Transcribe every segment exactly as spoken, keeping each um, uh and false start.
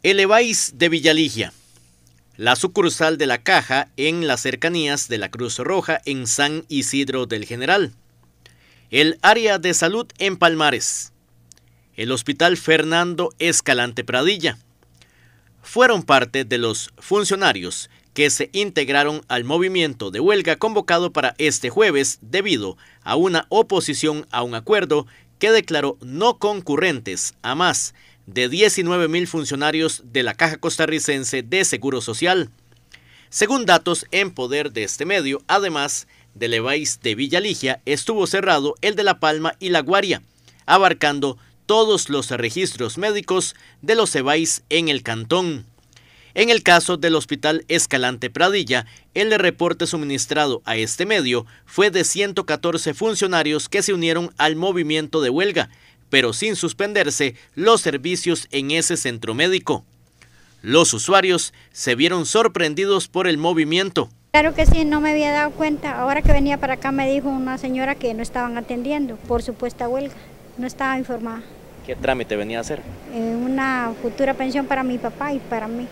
El Evais de Villaligia, la sucursal de la Caja en las cercanías de la Cruz Roja en San Isidro del General, el área de salud en Palmares, el Hospital Fernando Escalante Pradilla, fueron parte de los funcionarios que se integraron al movimiento de huelga convocado para este jueves debido a una oposición a un acuerdo que declaró no concurrentes a más de diecinueve mil funcionarios de la Caja Costarricense de Seguro Social. Según datos en poder de este medio, además del Evais de Villaligia, estuvo cerrado el de La Palma y La Guaria, abarcando todos los registros médicos de los Evais en el cantón. En el caso del Hospital Escalante Pradilla, el reporte suministrado a este medio fue de ciento catorce funcionarios que se unieron al movimiento de huelga, pero sin suspenderse los servicios en ese centro médico. Los usuarios se vieron sorprendidos por el movimiento. Claro que sí, no me había dado cuenta. Ahora que venía para acá me dijo una señora que no estaban atendiendo por supuesta huelga. No estaba informada. ¿Qué trámite venía a hacer? Eh, una futura pensión para mi papá y para mí.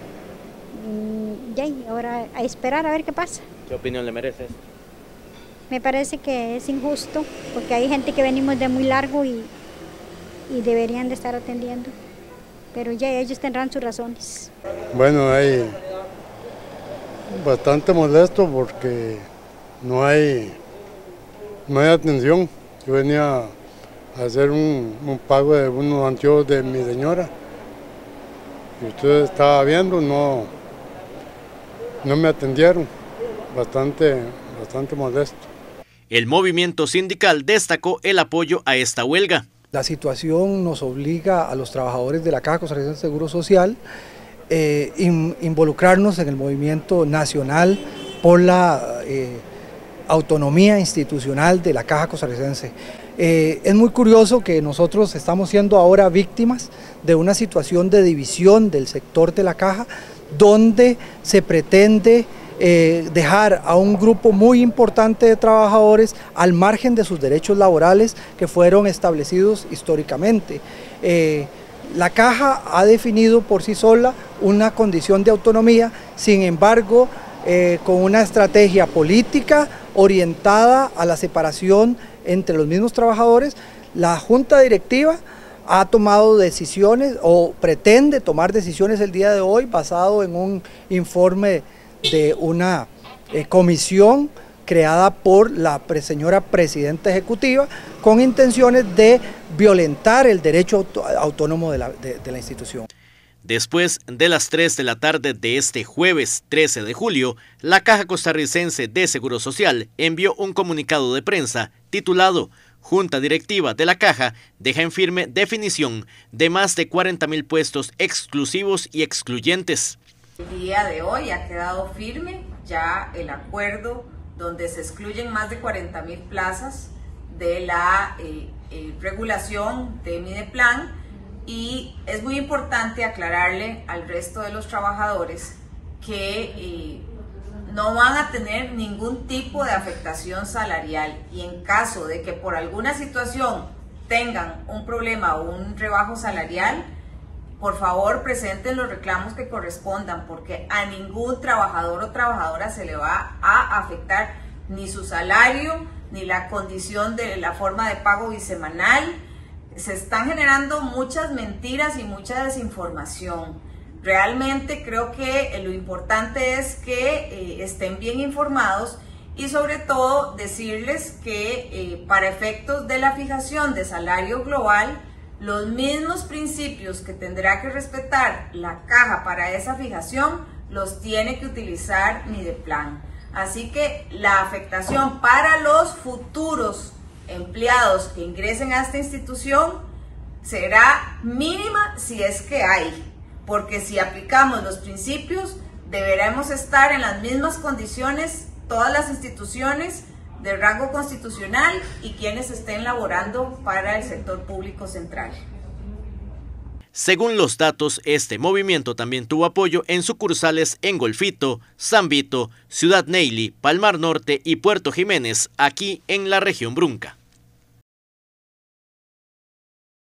Y ya, ahora a esperar a ver qué pasa. ¿Qué opinión le merece esto? Me parece que es injusto, porque hay gente que venimos de muy largo y, y deberían de estar atendiendo. Pero ya ellos tendrán sus razones. Bueno, hay bastante molesto porque no hay, no hay atención. Yo venía a hacer un, un pago de unos anteojos de mi señora. Y usted estaba viendo, no, no me atendieron. Bastante, bastante molesto. El movimiento sindical destacó el apoyo a esta huelga. La situación nos obliga a los trabajadores de la Caja Costarricense de Seguro Social eh, in, involucrarnos en el movimiento nacional por la eh, autonomía institucional de la Caja Costarricense. Eh, es muy curioso que nosotros estamos siendo ahora víctimas de una situación de división del sector de la Caja, donde se pretende Eh, dejar a un grupo muy importante de trabajadores al margen de sus derechos laborales que fueron establecidos históricamente. Eh, la Caja ha definido por sí sola una condición de autonomía, sin embargo, eh, con una estrategia política orientada a la separación entre los mismos trabajadores, la Junta Directiva ha tomado decisiones o pretende tomar decisiones el día de hoy basado en un informe de una eh, comisión creada por la pre señora Presidenta Ejecutiva con intenciones de violentar el derecho auto autónomo de la, de, de la institución. Después de las tres de la tarde de este jueves trece de julio, la Caja Costarricense de Seguro Social envió un comunicado de prensa titulado Junta Directiva de la Caja deja en firme definición de más de cuarenta mil puestos exclusivos y excluyentes. El día de hoy ha quedado firme ya el acuerdo donde se excluyen más de cuarenta mil plazas de la eh, eh, regulación de Mideplan, y es muy importante aclararle al resto de los trabajadores que eh, no van a tener ningún tipo de afectación salarial, y en caso de que por alguna situación tengan un problema o un rebajo salarial, por favor presenten los reclamos que correspondan, porque a ningún trabajador o trabajadora se le va a afectar ni su salario, ni la condición de la forma de pago bisemanal. Se están generando muchas mentiras y mucha desinformación. Realmente creo que lo importante es que eh, estén bien informados, y sobre todo decirles que eh, para efectos de la fijación de salario global, los mismos principios que tendrá que respetar la Caja para esa fijación los tiene que utilizar Mideplan. Así que la afectación para los futuros empleados que ingresen a esta institución será mínima si es que hay, porque si aplicamos los principios deberemos estar en las mismas condiciones todas las instituciones de rango constitucional y quienes estén laborando para el sector público central. Según los datos, este movimiento también tuvo apoyo en sucursales en Golfito, San Vito, Ciudad Neyli, Palmar Norte y Puerto Jiménez, aquí en la región Brunca.